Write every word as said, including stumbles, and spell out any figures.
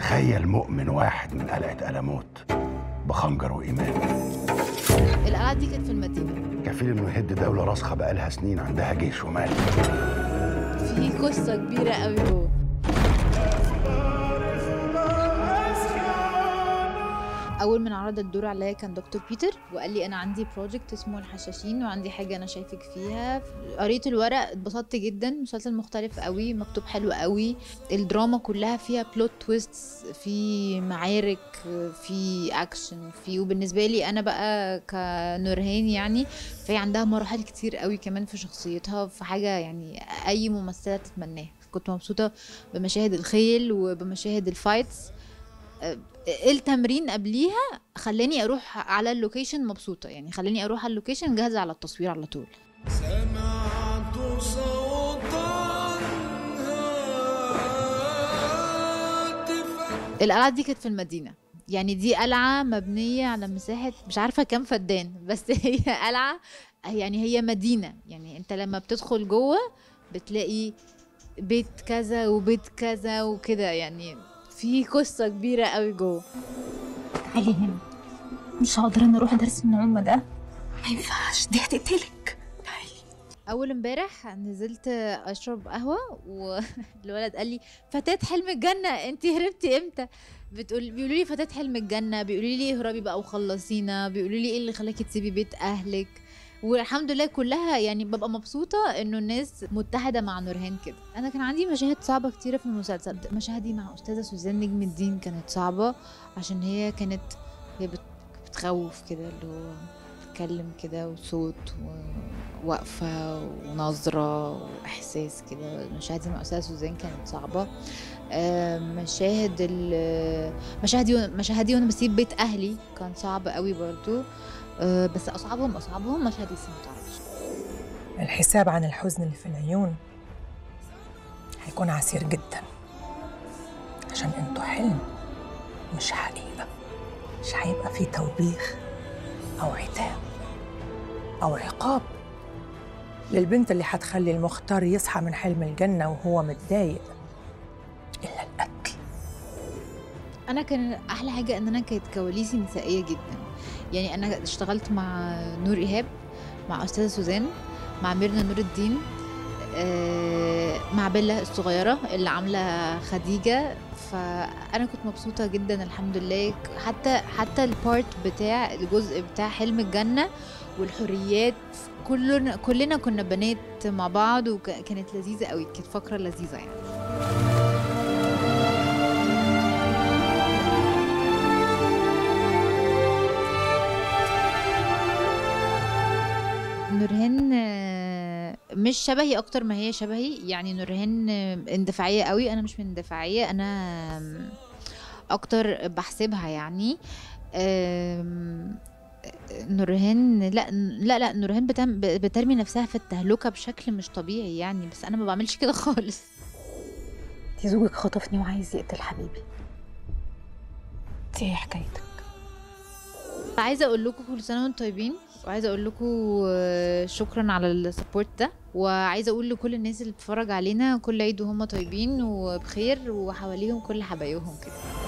تخيل مؤمن واحد من قلعة ألموت بخنجر وإيمان. القلعة دي كانت في المدينة، كفيل إنه يهد دولة راسخة بقالها سنين عندها جيش ومال. في قصة كبيرة قوي جوه. اول من عرض الدور عليا كان دكتور بيتر وقال لي انا عندي بروجكت اسمه الحشاشين وعندي حاجه انا شايفك فيها. قريت الورق اتبسطت جدا، مسلسل مختلف قوي، مكتوب حلو قوي، الدراما كلها فيها بلوت تويستس، في معارك، في اكشن، في وبالنسبه لي انا بقى كنورهان يعني فهي عندها مراحل كتير قوي كمان في شخصيتها، في حاجه يعني اي ممثله تتمناها. كنت مبسوطه بمشاهد الخيل وبمشاهد الفايتس. التمرين قبليها خلاني اروح على اللوكيشن مبسوطه، يعني خلاني اروح على اللوكيشن جاهزه على التصوير على طول. سمعت صوتا هاتفا. القلعه دي كانت في المدينه، يعني دي قلعه مبنيه على مساحه مش عارفه كام فدان، بس هي قلعه يعني هي مدينه، يعني انت لما بتدخل جوه بتلاقي بيت كذا وبيت كذا وكده، يعني في قصة كبيرة قوي جوه. تعالي هنا، مش هقدر انا اروح درس النعومة ده، ما ينفعش، دي هتقتلك. تعالي. اول امبارح نزلت اشرب قهوة والولد قال لي فتاة حلم الجنة انت هربتي امتى؟ بتقول بيقولوا لي فتاة حلم الجنة، بيقولوا لي اهربي بقى وخلصينا، بيقولوا لي ايه اللي خلاكي تسيبي بيت اهلك، والحمد لله كلها يعني ببقى مبسوطة انه الناس متحدة مع نورهان كده. انا كان عندي مشاهد صعبة كتيرة في المسلسل، مشاهدي مع استاذة سوزان نجم الدين كانت صعبة عشان هي كانت هي بتخوف كده، اللي هو بتتكلم كده وصوت ووقفة ونظرة واحساس كده. مشاهدي مع استاذة سوزان كانت صعبة. مشاهد مشاهدي مشاهدي وانا بسيب بيت اهلي كان صعب قوي برضو، بس أصعبهم أصعبهم مشهد السمتعة. الحساب عن الحزن اللي في العيون هيكون عسير جدا، عشان انتوا حلم مش حقيقة. مش هيبقى فيه توبيخ أو عتاب أو عقاب للبنت اللي هتخلي المختار يصحى من حلم الجنة وهو متضايق، إلا القتل. أنا كان أحلى حاجة إن أنا كانت كواليسي نسائية جدا، يعني أنا اشتغلت مع نور إيهاب، مع أستاذة سوزان، مع ميرنا نور الدين، مع بيلا الصغيرة اللي عاملة خديجة، فأنا كنت مبسوطة جدا الحمد لله. حتى حتى البارت بتاع الجزء بتاع حلم الجنة والحريات كلنا كلنا كنا بنات مع بعض، وكانت لذيذة قوي، كانت فقرة لذيذة يعني. نورهان مش شبهي اكتر ما هي شبهي، يعني نورهان اندفاعيه قوي، انا مش من اندفاعيه، انا اكتر بحسبها يعني. نورهان لا لا لا نورهان بترمي نفسها في التهلكه بشكل مش طبيعي يعني، بس انا ما بعملش كده خالص. انتي زوجك خطفني وعايز يقتل حبيبي، انتي ايه حكايتك؟ عايزه اقول لكم كل سنه وانتم طيبين، وعايزه اقول لكم شكرا على السبورت ده، وعايزه اقول لكل الناس اللي بتتفرج علينا كل عيد وهم طيبين وبخير وحواليهم كل حبايبهم كده.